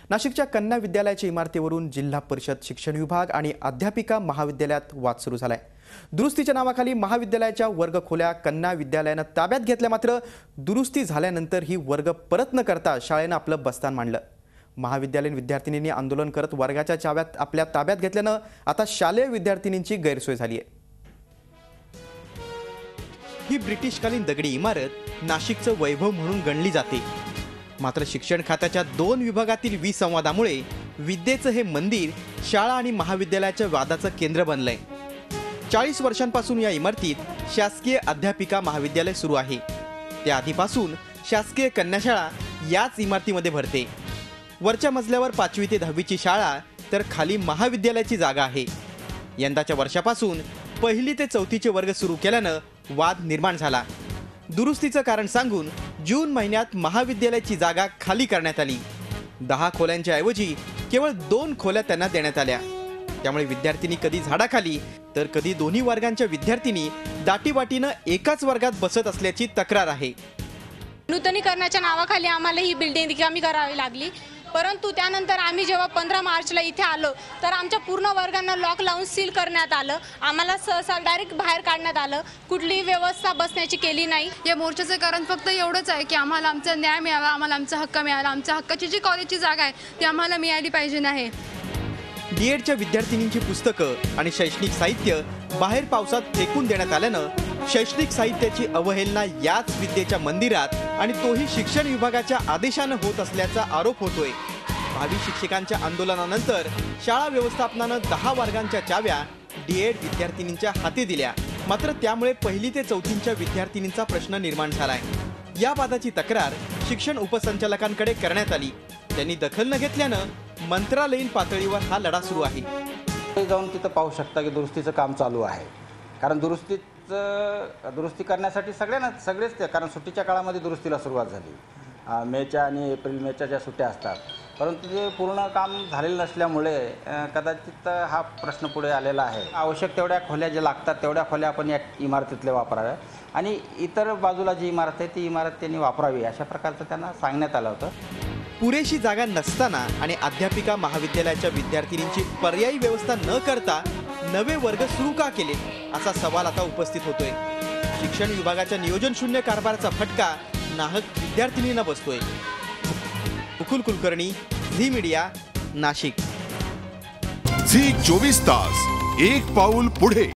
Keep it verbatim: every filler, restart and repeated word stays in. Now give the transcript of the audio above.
नाशिकच्या कन्या विद्यालयाच्या इमारतीवरून जिल्हा परिषद शिक्षण विभाग आणि अध्यापिका महाविद्यालयात वाद सुरू झालाय। दुरुस्तीच्या नावाखाली महाविद्यालयाच्या वर्ग खोल्या कन्या विद्यालयाने ताब्यात घेतल्या, मात्र दुरुस्ती झाल्यानंतर ही वर्ग परत न करता शाळेने आपलं बस्तान मांडलं। महाविद्यालयीन विद्यार्थिनींनी आंदोलन करत वर्गाच्या चाव्यात आपल्या ताब्यात घेतल्याने आता शालेय विद्यार्थिनींची गैरसोय झाली आहे। ही ब्रिटिशकालीन दगडी इमारत नाशिकचं वैभव म्हणून गणली जाते, मात्र शिक्षण खात्याच्या दोन विभागातील विसंवादामुळे विद्येचं हे मंदिर शाळा आणि महाविद्यालयाच्या वादाचं केंद्र बनलंय। चाळीस वर्षांपासून या इमारतीत शासकीय अध्यापिका महाविद्यालय सुरू आहे। त्या आधीपासून शासकीय कन्याशाळा याच इमारतीमध्ये भरते। वरच्या मजल्यावर पाचवी ते दहावीची शाळा तर खाली महाविद्यालयाची जागा आहे। यंदाच्या वर्षापासून पहिली ते चौथीचे वर्ग सुरू केल्यानं वाद निर्माण झाला। दुरुस्तीचं कारण सांगून जून महिन्यात महाविद्यालयाची जागा खाली करण्यात आली। दहा खोल्यांच्या ऐवजी केवळ दोन खोल्या त्यांना देण्यात आल्या। त्यामुळे विद्यार्थिनी कधी झाडाखाली तर कधी दोन्ही वर्गांच्या विद्यार्थिनी दाटीवाटीनं एकाच वर्गात बसत असल्याची तक्रार आहे। नूतनीकरणाच्या नावाखाली आम्हाला ही बिल्डिंग रिकामी करावी लागली, परंतु त्यानंतर आम्ही जेव्हा पंधरा मार्चला इथे आलो तर आमच्या पूर्ण वर्गांना लॉक लावून सील करण्यात आलं। आम्हाला सहसा डायरेक्ट बाहेर काढण्यात आलं। कुठलीही व्यवस्था बसण्याची केली नाही। या मोर्चाचं कारण फक्त एवढंच आहे की आम्हाला आमचा न्याय मिळावा, आम्हाला आमचा हक्क मिळाला। आमच्या हक्काची जी कॉलेजची जागा आहे ती आम्हाला मिळाली पाहिजे नाही। डीएडच्या विद्यार्थिनींची पुस्तकं आणि शैक्षणिक साहित्य बाहेर पावसात फेकून देण्यात आल्यानं शैक्षणिक साहित्याची अवहेलना याच विद्येच्या मंदिरात आणि तोही शिक्षण विभागाच्या आदेशानं होत असल्याचा आरोप होतोय। भावी शिक्षकांच्या आंदोलनानंतर शाळा व्यवस्थापनानं दहा वर्गांच्या चाव्या डीएड विद्यार्थिनींच्या हाती दिल्या, मात्र त्यामुळे पहिली ते चौथीच्या विद्यार्थिनींचा प्रश्न निर्माण झालाय। या वादाची तक्रार शिक्षण उपसंचालकांकडे करण्यात आली। त्यांनी दखल न घेतल्यानं मंत्रालयीन पातळीवर हा लढा सुरू आहे। जाऊन तिथं पाहू शकता की दुरुस्तीचं काम चालू आहे, कारण दुरुस्तीचं दुरुस्ती करण्यासाठी सगळ्यांना सगळेच ते, कारण सुट्टीच्या काळामध्ये दुरुस्तीला सुरुवात झाली। मेच्या आणि एप्रिल मेच्या ज्या सुट्ट्या असतात, परंतु ते पूर्ण काम झालेलं नसल्यामुळे कदाचित हा प्रश्न पुढे आलेला आहे। आवश्यक तेवढ्या खोल्या ज्या लागतात तेवढ्या खोल्या आपण या इमारतीतल्या वापराव्या आणि इतर बाजूला जी इमारत आहे ती इमारत त्यांनी वापरावी अशा प्रकारचं त्यांना सांगण्यात आलं होतं। पुरेशी जागा नसताना आणि अध्यापिका महाविद्यालयाच्या विद्यार्थिनींची पर्यायी व्यवस्था न करता नवे वर्ग सुरू का केले असा सवाल आता उपस्थित होतोय। शिक्षण विभागाच्या नियोजन शून्य कारभाराचा फटका नाहक विद्यार्थिनींना बसतोय। Mukul Kulkarni, Zee media, Nashik. Zee चोवीस तास एक पाऊल पुढे।